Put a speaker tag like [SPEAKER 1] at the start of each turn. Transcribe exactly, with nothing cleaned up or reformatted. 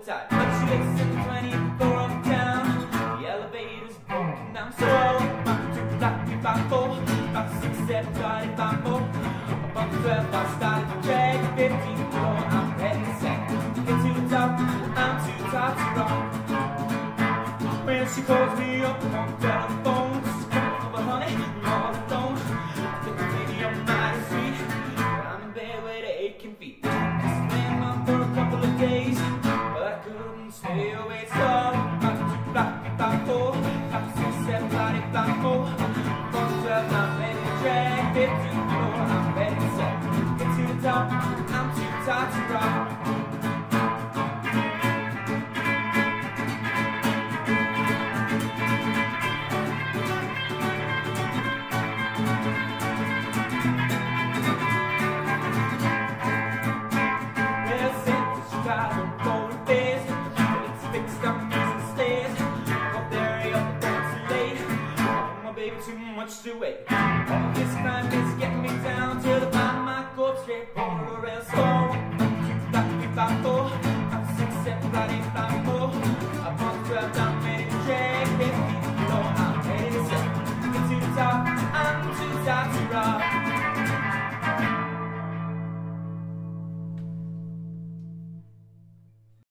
[SPEAKER 1] tight. But she lives in twenty-four uptown. The elevator's broken down slow. One, two, three, five, four, five, six, seven, eight, five, four. Above twelve, I started to drag. Fifteen, four, I'm ready to sing. To get to the top, I'm too tired to rock. When she calls me up on the telephone, just come over, honey, all alone. I think maybe I'm mighty sweet, but I'm in bed with aching feet. I swam on for a couple of days, but I couldn't stay away. So five, two, five, five, four, five, six, seven, eight, five, four. One, twelve, I'm ready to drag. Fifteen, four, I'm ready to set. Get to the top, I'm too tired to rock. Too much to wait. All this crime is getting me down to the bottom. My corpse straight for a rail. So one, two, three, five, four, five, six, seven, eight, five, four.